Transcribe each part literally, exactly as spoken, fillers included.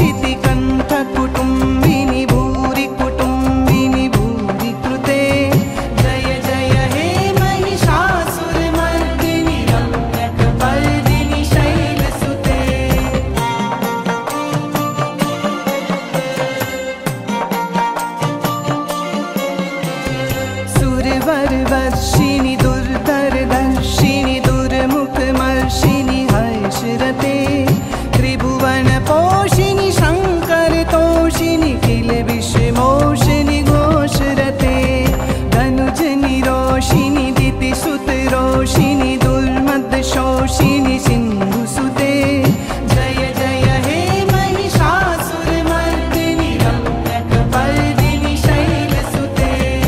क्षितिकण्ठकुटुम्बिनि भूरि कुटुम्बिनि भूरि कृते। जय जय हे महिषासुरमर्दिनि रम्यकपर्दिनि शैलसुते। सुरवरवर्षिणि दुर्धरदर्शिनि दुर्मुखमर्षिणि हर्षरते। त्रिभुवनपोषिणि शङ्करतोषिणि किलबिषमोषिणि घोषरते। धनुजनि रोषिणि दितिसुतरोषिणि दुर्मदशोषिणि सिन्धुसुते। जय जय हे महिषासुरमर्दिनि रम्यकपर्दिनि शैलसुते।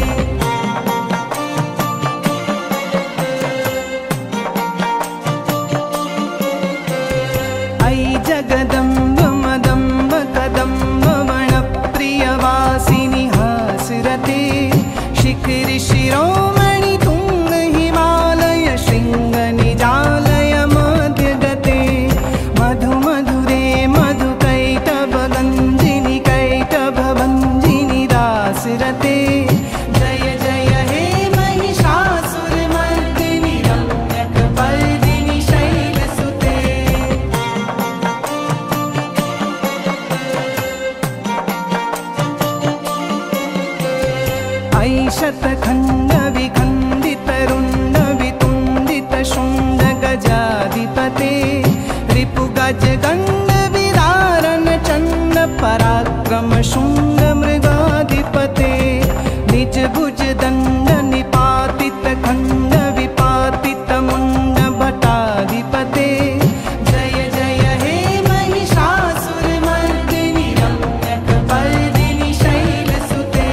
अयि जगदम्ब मदम्ब कदम्ब वनप्रियवासिनि हासरते। शिखरि शिरोमणि तुङ्ग हिमालय शृङ्ग निजालय मध्यगते। मधु मधुरे मधुकैटभगञ्जिनि कैटभभञ्जिनि दासरते। जय जय हे महिषासुरमर्दिनि रम्यकपर्दिनि शैलसुते। अयि शतखण्ड विखण्डित रुण्ड वितुण्डित शुण्ड गजाधिपते। रिपुगज गण्ड विदारण चण्ड पराक्रम शुण्ड मृगाधिपते। निज भुज दण्ड निपातित खण्ड विपातित मुण्ड भटाधिपते। जय जय हे महिषासुरमर्दिनि रम्यकपर्दिनि शैलसुते।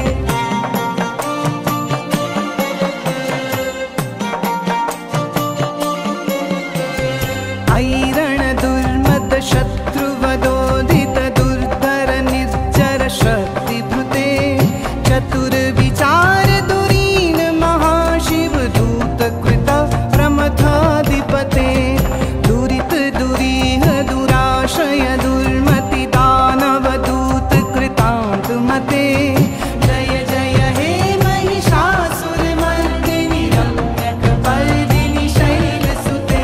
अयि रणदुर्मद शत्रुवदोदित दुर्धर निर्जर शक्तिभृते। चतुर्विचार दुरीन महाशिव दूतकृत प्रमथाधिपते। दुरित दुरीह दुराशय दुर्मति दानवदूत कृतान्तमते। जय जय हे महिषासुरमर्दिनि रम्यकपर्दिनि शैलसुते।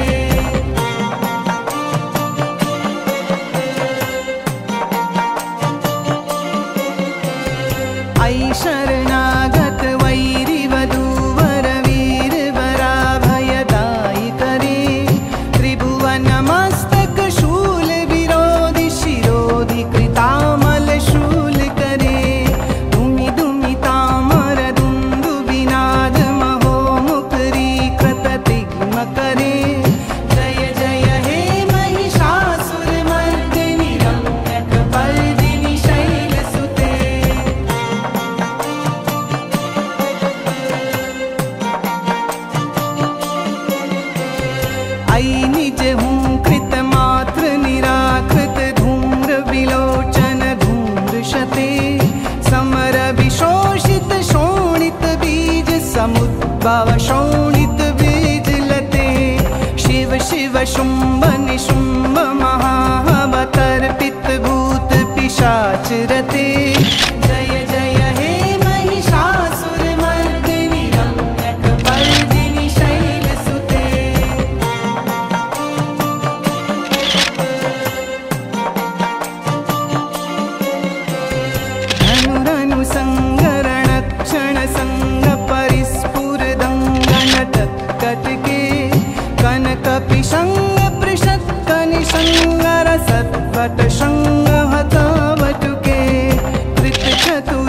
अयि शरणागत वैरिवधूवर वीरवराभयदायि करे। त्रिभुवनमस्तक शूल विरोधि शिरोधि कृतामल शूल करे। धुमि धुमि तामर दुन्दुभिनाद महो मुखरीकृत तिग्म करे। जय जय हे महिषासुरमर्दिनि रम्यकपर्दिनि शैलसुते। अयि निज हुंकृत मात्र निराकृत धूम्र विलोचन धूम्रशते। समर विशोषित शोणित बीज समुद्भव शोणित बीज लते। शिव शिव शुम्भ निशुम्भ महावतर्पित भूत पिशाच रते। जय जय हे महिषासुरमर्दिनि रम्यकपर्दिनि शैलसुते। धनुरनु संगरण क्षण संग परिस्फुरदङ्गनटत्कटके। कनक पिशङ्ग पृषत्कनि शङ्गर सत्वट शङ्ग हतावटुके। कृत चतु